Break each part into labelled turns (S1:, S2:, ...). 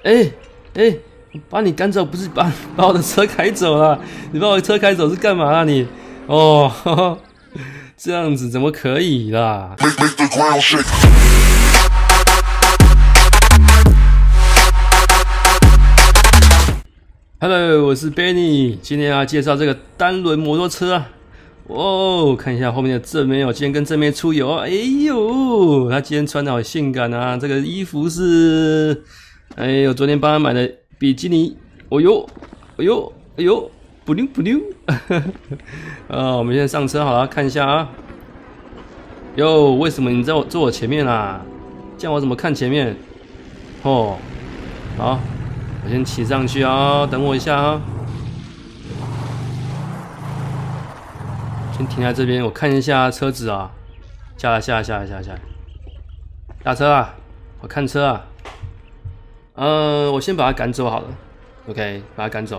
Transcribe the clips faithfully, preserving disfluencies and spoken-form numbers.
S1: 哎哎，把你赶走不是把把我的车开走了？你把我的车开走是干嘛啊你？哦，呵呵这样子怎么可以啦？ Hello， 我是 Benny， 今天要介绍这个单轮摩托车啊。哦，看一下后面的正妹哦，今天跟正妹出游，哎呦，她今天穿的好性感啊！这个衣服是，哎呦，昨天帮她买的比基尼，哦呦，哎呦，哎呦，不溜不溜，啊，我们现在上车好了，看一下啊。哟，为什么你在我坐我前面啊？这样我怎么看前面？哦，好。 我先骑上去啊，等我一下啊。先停在这边，我看一下车子啊。下来，下来，下来，下来，下来。下车啊！我看车啊。嗯、呃，我先把他赶走好了。OK， 把他赶走。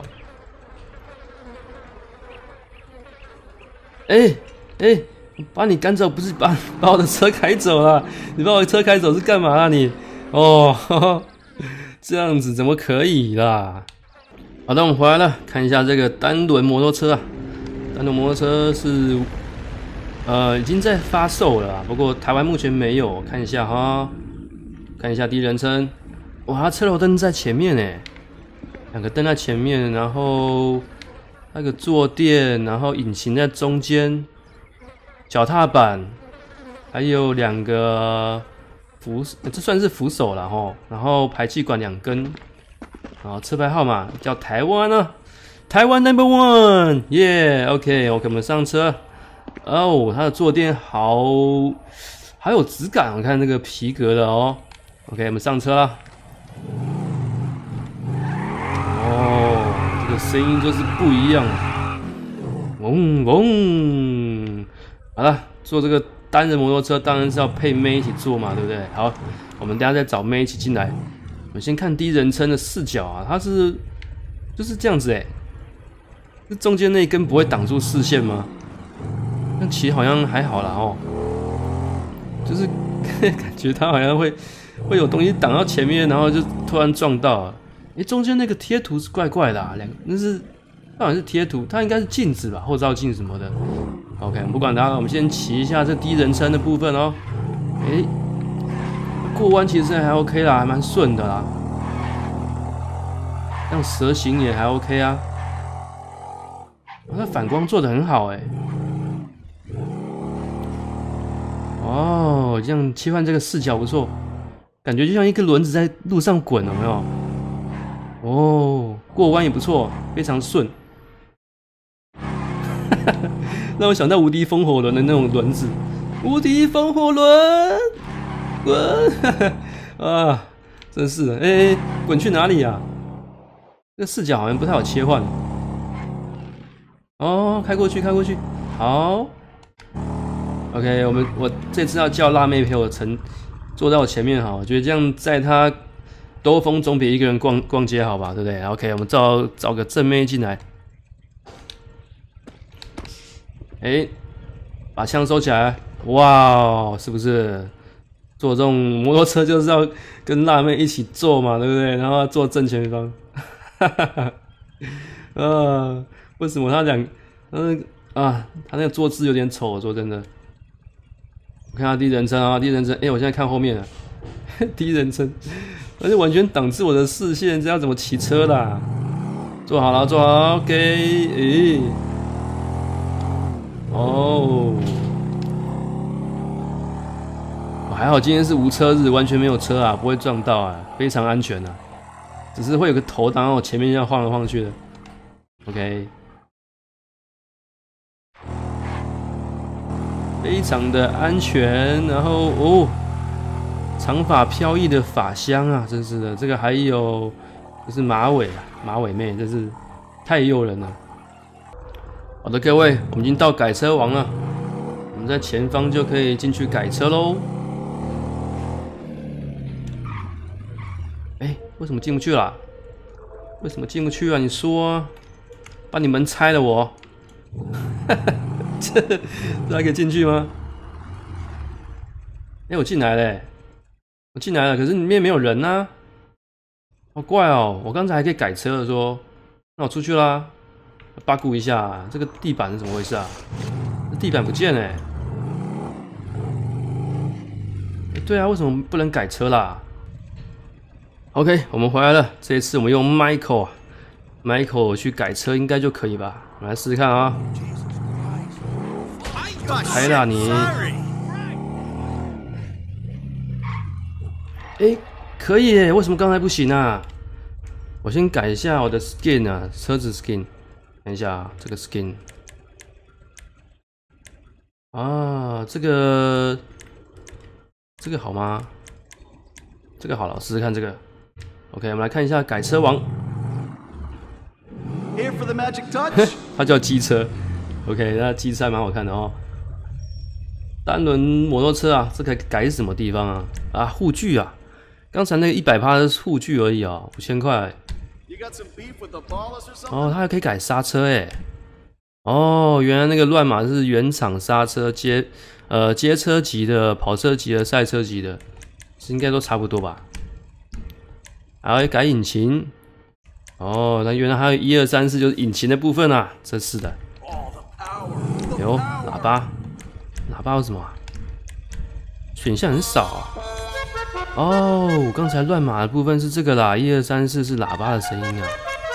S1: 哎哎，把你赶走不是把把我的车开走了？你把我的车开走是干嘛啊你？哦。呵呵 这样子怎么可以啦？好的，我们回来了，看一下这个单轮摩托车啊。单轮摩托车是呃已经在发售了啦，不过台湾目前没有。看一下哈，看一下第一人称，哇，它车头灯在前面诶，两个灯在前面，然后那个坐垫，然后引擎在中间，脚踏板，还有两个。 扶，这算是扶手了吼，然后排气管两根，然后车牌号码叫台湾啊，台湾 number one， 耶、yeah, ，OK OK， 我们上车。哦，它的坐垫好，好有质感，我看那个皮革的哦。OK， 我们上车了。哦，这个声音就是不一样，嗡嗡。好了，坐这个。 单人摩托车当然是要配妹一起坐嘛，对不对？好，我们等一下再找妹一起进来。我们先看第一人称的视角啊，它是就是这样子哎，这中间那一根不会挡住视线吗？那其实好像还好啦哦，就是感觉它好像会会有东西挡到前面，然后就突然撞到了。哎，中间那个贴图是怪怪的啊，两那是好像是贴图，它应该是镜子吧，后照镜什么的。 OK， 不管它了，我们先骑一下这第一人称的部分哦。哎，过弯其实还 OK 啦，还蛮顺的啦。像蛇形也还 OK 啊。它反光做得很好哎。哦，这样切换这个视角不错，感觉就像一个轮子在路上滚，有没有？哦，过弯也不错，非常顺。让我想到无敌风火轮的那种轮子，无敌风火轮，滚！啊，真是的，哎、欸，滚去哪里呀、啊？这个视角好像不太好切换。哦，开过去，开过去，好。OK， 我们我这次要叫辣妹陪我乘，坐在我前面哈，我觉得这样载她兜风总比一个人逛逛街好吧，对不对 ？OK， 我们找找个正妹进来。 哎、欸，把枪收起来！哇，是不是坐这种摩托车就是要跟辣妹一起坐嘛，对不对？然后坐正前方，哈哈哈！啊，为什么他两嗯啊，他那个坐姿有点丑，说真的。我看他第一人称啊，第一人称，哎、欸，我现在看后面了，第一人称，而且完全挡住我的视线，这要怎么骑车啦？坐好了，坐好 ，OK， 哎、欸。 哦，还好今天是无车日，完全没有车啊，不会撞到啊，非常安全啊。只是会有个头挡在我前面，这样晃来晃去的。OK， 非常的安全。然后哦，长发飘逸的发香啊，真是的，这个还有就是马尾啊，马尾妹，真是太诱人了。 好的，各位，我们已经到改车王了，我们在前方就可以进去改车喽。哎，为什么进不去啦？为什么进不去啊？你说啊，把你门拆了我，这这还可以进去吗？哎，我进来了，我进来了，可是里面没有人啊。 好怪哦！我刚才还可以改车的说，那我出去啦，八顾一下，这个地板是怎么回事啊？这地板不见哎、欸！哎，对啊，为什么不能改车啦 ？OK， 我们回来了。这一次我们用 Michael，Michael Michael 去改车应该就可以吧？我们来试试看啊！开啦你！哎，可以耶！为什么刚才不行啊？我先改一下我的 skin 啊，车子 skin。看一下啊，这个 skin。啊，这个这个好吗？这个好了，我试试看这个。OK， 我们来看一下改车王。它叫机车。OK， 那机车还蛮好看的哦。单轮摩托车啊，这个改什么地方啊？啊，护具啊！刚才那个一百趴是护具而已啊，五千块。哦，它还可以改刹车哎。哦，原来那个乱码是原厂刹车街呃街车级的、跑车级的、赛车级的，应该都差不多吧？还要改引擎。哦，那原来还有一二三四就是引擎的部分啊，真是的。有喇叭。喇叭有什么、啊？选项很少啊。哦，刚才乱码的部分是这个啦，一二三四是喇叭的声音啊。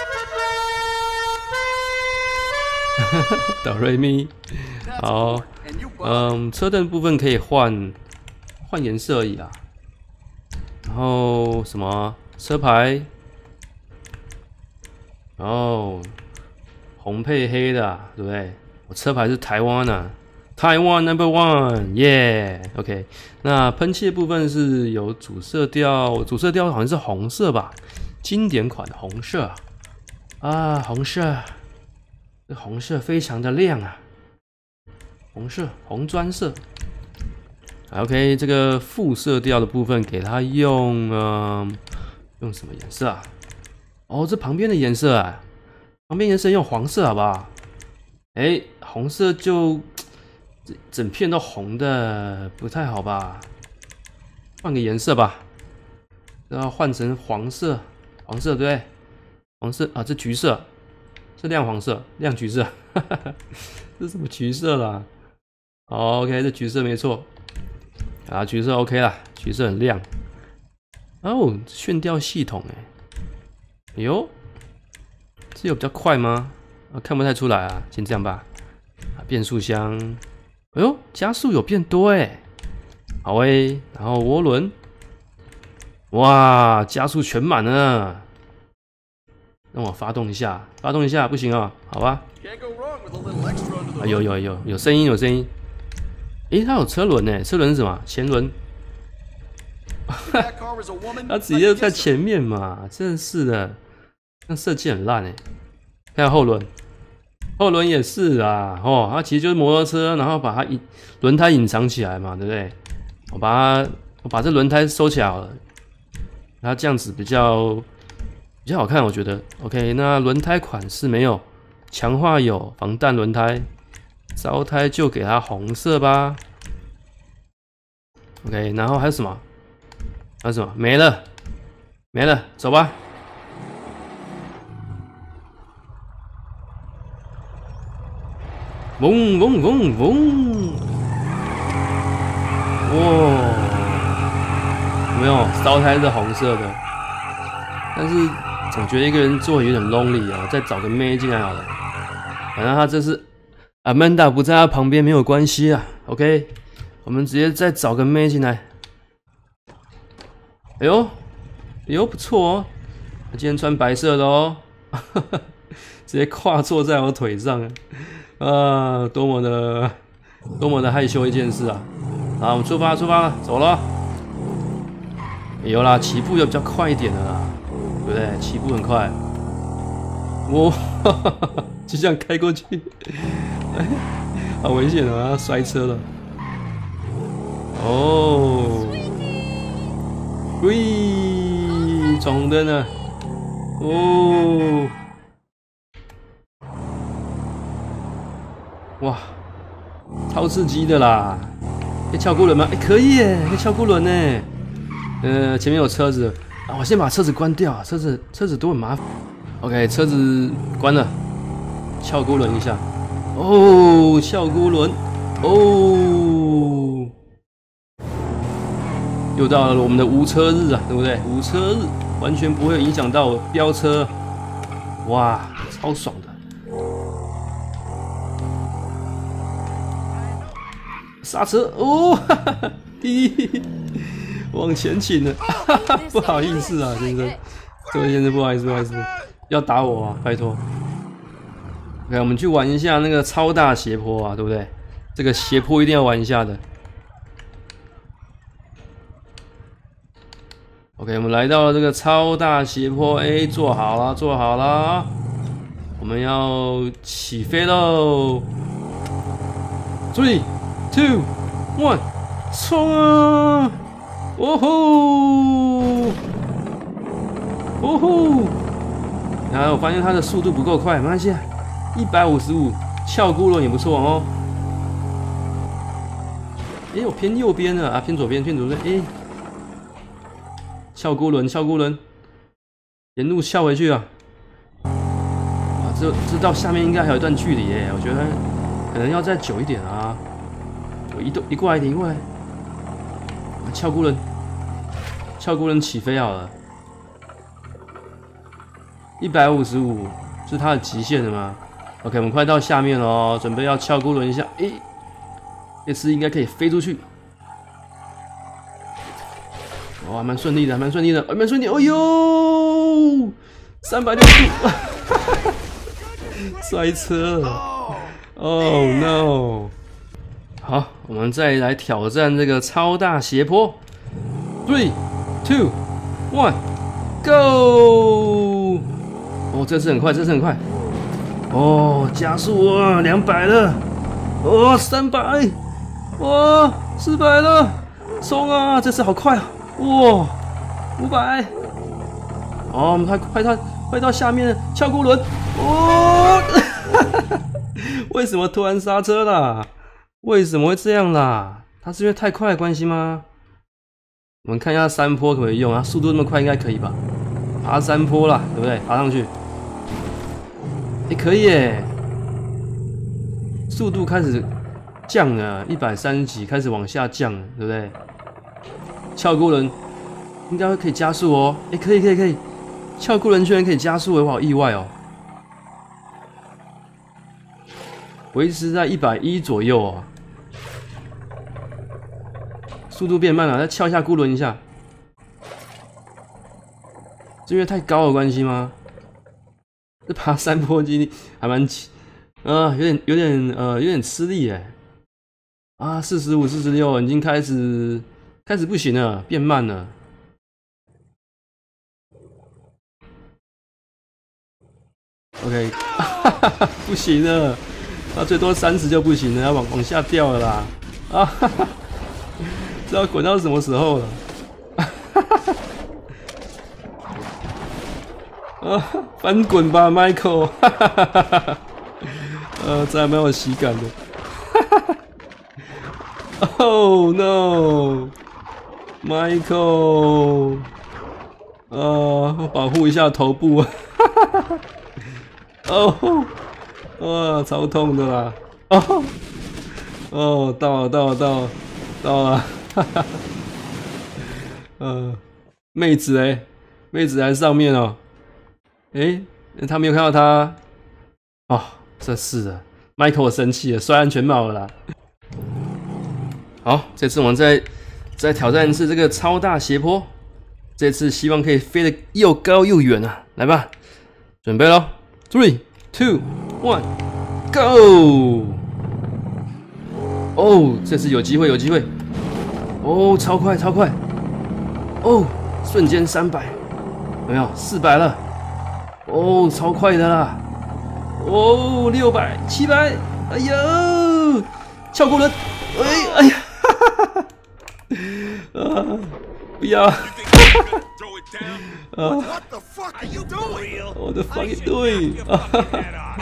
S1: 哆瑞咪，好，嗯，车灯部分可以换换颜色而已啊。然后什么车牌？哦，红配黑的、啊，对不对？我车牌是台湾啊。台湾 number one， 耶、yeah ，OK。那喷漆的部分是有主色调，主色调好像是红色吧，经典款的红色啊，红色，这红色非常的亮啊，红色，红砖色。OK， 这个副色调的部分给它用，嗯，用什么颜色啊？哦，这旁边的颜色啊，旁边颜色用黄色好不好？哎，红色就。这整片都红的，不太好吧？换个颜色吧，然后换成黄色，黄色对不对？黄色啊，这橘色，是亮黄色，亮橘色，哈哈哈，这什么橘色啦？好 ，OK， 这橘色没错，啊，橘色 OK 啦，橘色很亮。哦，炫调系统哎，哎呦，这有比较快吗？啊，看不太出来啊，先这样吧。啊，变速箱。哎呦，加速有变多哎，好诶，然后涡轮，哇，加速全满了，让我发动一下，发动一下不行啊、哦，好吧？啊，有有有有声音有声音，诶，它有车轮呢，车轮是什么？前轮，它直接在前面嘛，真是的，那设计很烂哎，看后轮。后轮也是啊，哦，它其实就是摩托车，然后把它隐轮胎隐藏起来嘛，对不对？我把它，我把这轮胎收起来好了，它这样子比较比较好看，我觉得。OK， 那轮胎款式没有，强化有防弹轮胎，招胎就给它红色吧。OK， 然后还有什么？还有什么？没了，没了，走吧。嗡嗡嗡嗡！哇，有没有烧胎是红色的？但是总觉得一个人做有点 lonely 啊，再找个妹进来好了。反正他这是 Amanda 不在他旁边没有关系啊。OK， 我们直接再找个妹进来。哎呦，哎呦不错哦，他今天穿白色的哦，直接跨坐在我腿上。啊，多么的多么的害羞一件事啊！好，我们出发出发了，走了。有啦，起步又比较快一点的啦，对不对？起步很快。哇、哦，就这样开过去，好危险啊！要摔车了。哦，喂，闯红灯了。哦。哇，超刺激的啦！可以翘孤轮吗？哎、欸，可以耶，可以翘孤轮呢。呃，前面有车子啊，我先把车子关掉啊，车子车子都很麻烦。OK， 车子关了，撬锅轮一下。哦，撬锅轮，哦，又到了我们的无车日啊，对不对？无车日完全不会影响到飙车，哇，超爽的。刹车哦，哈哈，滴，往前倾了，哈哈，不好意思啊，先生，这位先生，不好意思，不好意思，要打我啊，拜托。OK， 我们去玩一下那个超大斜坡啊，对不对？这个斜坡一定要玩一下的。OK， 我们来到了这个超大斜坡，哎，坐好了，坐好了，我们要起飞喽 ！Three, two, one， 冲啊！哦吼！哦吼！然后我发现它的速度不够快，没关系啊。一百五十五，撬锅轮也不错哦。哎，我偏右边了啊，偏左边，偏左边。哎，撬锅轮，撬锅轮，沿路撬回去啊！哇，这这到下面应该还有一段距离耶，我觉得可能要再久一点啊。我移动移过来一点，移过来。撬锅轮，撬锅轮起飞好了。一百五十五是它的极限了吗？ OK， 我们快到下面了哦，准备要撬锅轮一下。诶，这次应该可以飞出去。哇、哦，还蛮顺利的，还蛮顺利的，还蛮顺利。哎呦，三百六十度，摔车了。Oh no！ 好，我们再来挑战这个超大斜坡。Three, two, one, go！ 哦，这次很快，这次很快。 哦，加速啊，两百了，哦，三百，哇，四百了，冲啊！这次好快啊，哇，五百，哦，我们快快到快到下面了，撬锅轮，哦，为什么突然刹车啦？为什么会这样啦？它是因为太快的关系吗？我们看一下山坡可不可以用啊？速度那么快，应该可以吧？爬山坡啦，对不对？爬上去。 也、欸、可以耶，速度开始降了，一百三十几开始往下降了，对不对？撬锅轮应该可以加速哦，哎、欸，可以可以可以，撬锅轮居然可以加速，我好意外哦。维持在一百一左右哦，速度变慢了，再撬一下锅轮一下，是因为太高的关系吗？ 这爬山坡经历还蛮，呃，有点有点呃有点吃力哎，啊，四十五、四十六已经开始开始不行了，变慢了。OK， 不行了，啊，最多三十就不行了，要往往下掉了啦，啊，哈哈，这要滚到什么时候了？啊，翻滚吧 ，Michael！ 哈哈哈哈哈！呃，这还蛮有喜感的。哈哈哈 ！Oh no，Michael！ 呃，保护一下头部。哈哈哈哈！哦，哇，超痛的啦！哦，哦，到了，到了，到了，到了！哈哈。呃，妹子哎、欸，妹子在上面哦。 哎，他没有看到他哦，这是的 ，Michael 生气了，摔安全帽了啦。好，这次我们再再挑战一次这个超大斜坡，这次希望可以飞得又高又远啊！来吧，准备咯 ，three, two, one, go！ 哦，这次有机会，有机会！哦，超快，超快！哦，瞬间三百，有没有？四百了！ 哦，超快的啦！哦，六百、七百，哎呦，撬锅轮，哎哎呀，哈哈哈哈！啊，不要！哈哈哈！啊 ！What the fuck are you doing？ 啊哈哈！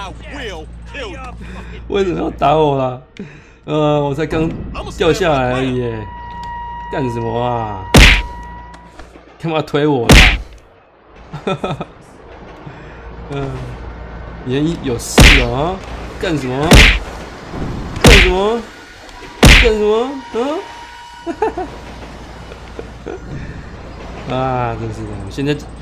S1: 为什么要打我啦？呃，我才刚掉下来而已耶，干什么啊？干嘛推我啦？ 嗯，你有事啊？干什么？干什么？干什么？啊！啊，真是的，现在